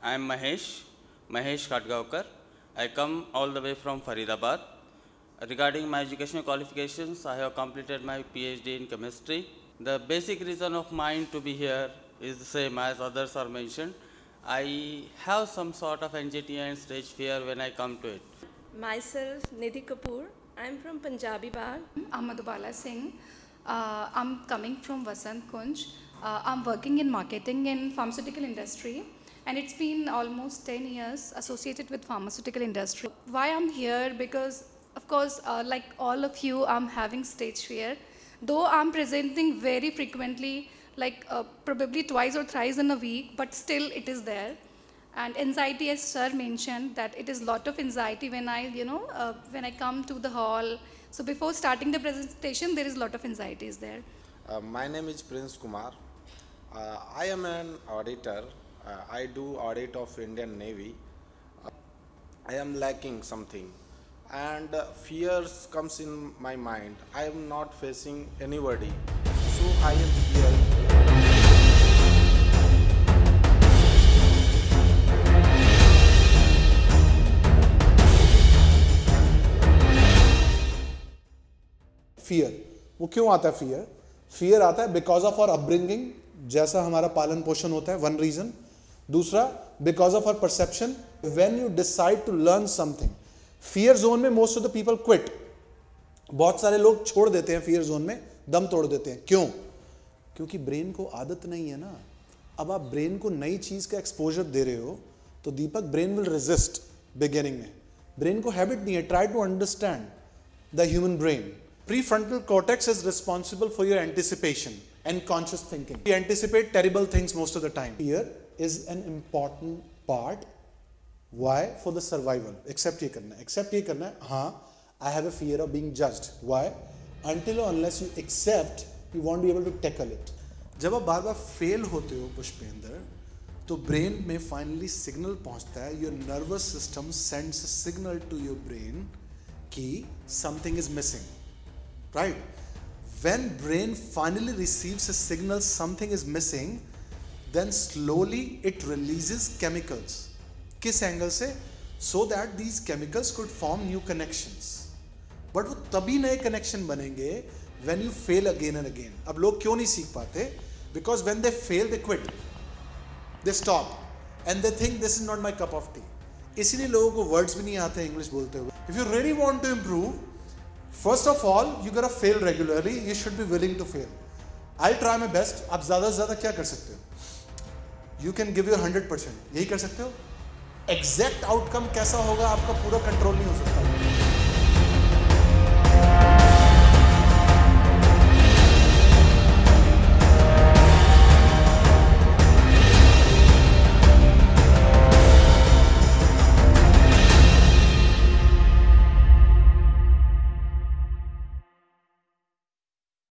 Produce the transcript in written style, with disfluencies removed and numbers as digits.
I am Mahesh Khatgaonkar. I come all the way from Faridabad. Regarding my educational qualifications, I have completed my PhD in chemistry. The basic reason of mine to be here is the same as others are mentioned. I have some sort of anxiety and stage fear when I come to it. Myself, Nidhi Kapoor. I'm from Punjabi Bagh. I'm Madhubala Singh. I'm coming from Vasant Kunj. I'm working in marketing in pharmaceutical industry, and it's been almost 10 years associated with pharmaceutical industry. Why I'm here? Because, of course, like all of you, I'm having stage fear. Though I'm presenting very frequently, like probably twice or thrice in a week, but still it is there. And anxiety, as sir mentioned, that it is a lot of anxiety when I, when I come to the hall. So before starting the presentation, there is a lot of anxieties there. My name is Prince Kumar. I am an auditor. I do audit of Indian Navy. I am lacking something, and fears comes in my mind. I am not facing anybody, so I am here. Fear, वो क्यों आता है fear? Fear आता है because of our upbringing, जैसा हमारा पालन पोषण होता है, वन रीजन. दूसरा, because of our perception. When you decide to learn something, fear zone में most of the people quit. बहुत सारे लोग छोड़ देते हैं फियर जोन में, दम तोड़ देते हैं. क्यों? क्योंकि ब्रेन को आदत नहीं है ना. अब आप ब्रेन को नई चीज का एक्सपोजर दे रहे हो तो Deepak, brain will resist beginning में. ब्रेन को हैबिट नहीं है. Try to understand the human brain. Prefrontal cortex is responsible for your anticipation and conscious thinking. We anticipate terrible things most of the time. Fear is an important part. Why? For the survival. Accept ये करना है. Accept ये करना है. हाँ, I have a fear of being judged. Why? Until or unless you accept, you won't be able to tackle it. जब आप बार बार fail होते हो पुष्पेंद्र, तो ब्रेन में फाइनली सिग्नल पहुंचता है. Your nervous system sends a signal to your brain कि something is missing. Right? When brain finally receives a signal something is missing, then slowly it releases chemicals. किस angle से? So that these chemicals could form new connections. But वो तभी नए connection बनेंगे when you fail again and again. अब लोग क्यों नहीं सीख पाते? Because when they fail they quit. They stop and they think this is not my cup of tea. इसीलिए लोगों को वर्ड्स भी नहीं आते इंग्लिश बोलते हुए. If you really want to improve, first of all, you gotta fail regularly. You should be willing to fail. I'll try my best. आप ज़्यादा से ज़्यादा क्या कर सकते हो? You can give your 100%. यही कर सकते हो. Exact outcome कैसा होगा आपका पूरा कंट्रोल नहीं हो सकता.